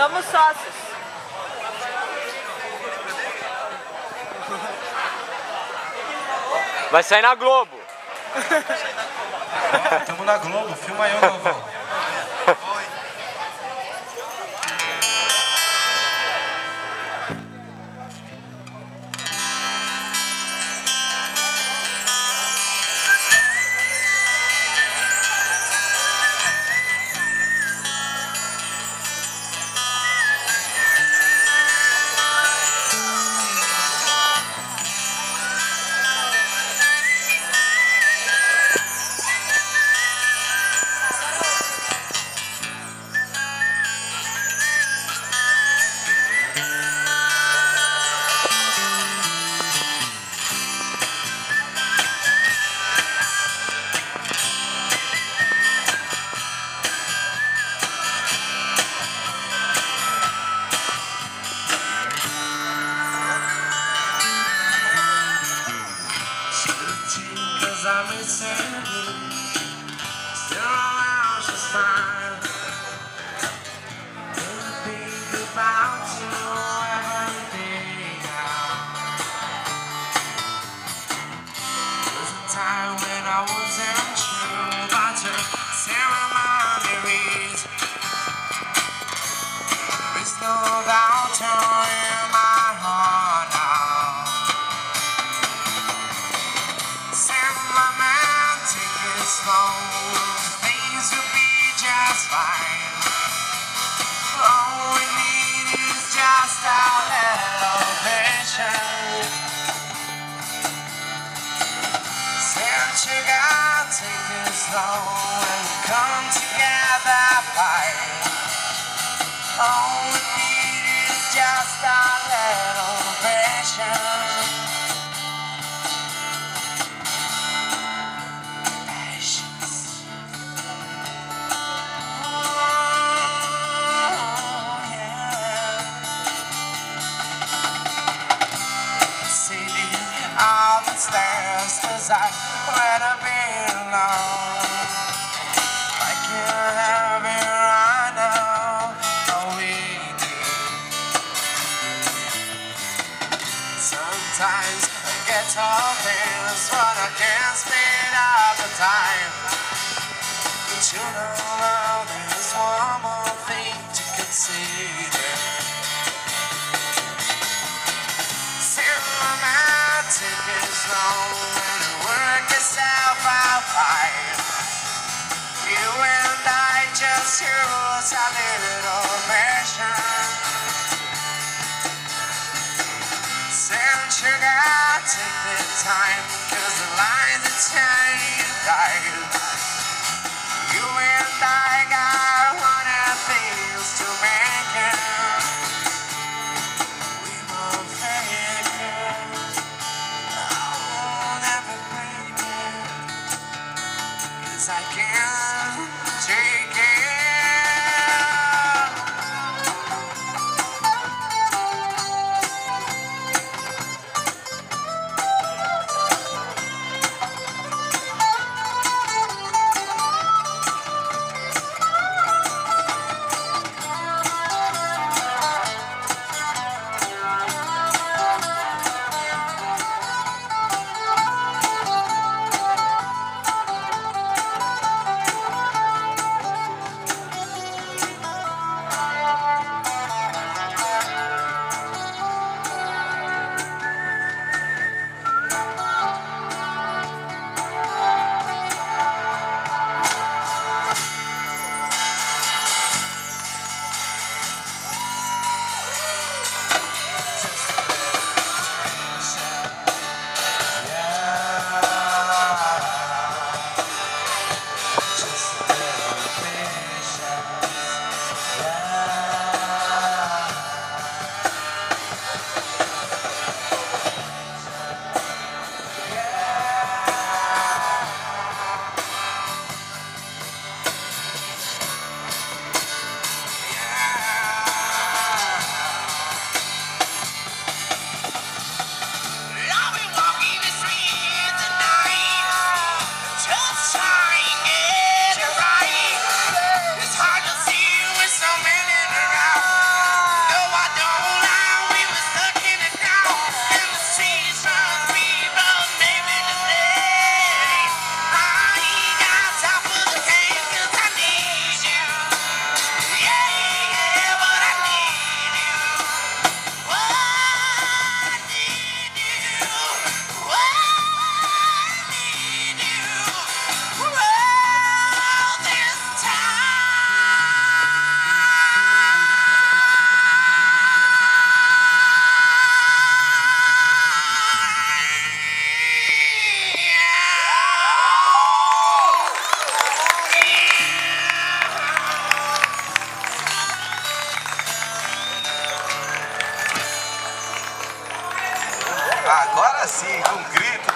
Somos sócios. Vai sair na Globo. Estamos na Globo, filma aí o Galvão. I'm missing you. Still around, just fine. Think about you every day now. There's a time when I wasn't true about your ceremonies. There's no doubt you're in my heart now. Slow, things will be just fine. All we need is just a little patience. Since you gotta take it slow and come together fine. All we need is just a little patience. Stairs, 'cause I wanna be alone. I can't have it right now. Oh, we do. Sometimes I get all things, but I can't speed up the time. But you know there's one more thing to consider. Take it slow and work yourself out fine. You and I just use a little measure. Since you gotta take the time, 'cause the lines are turning right. You and I got one of things to make it. I can't take it. Agora sim, com grito.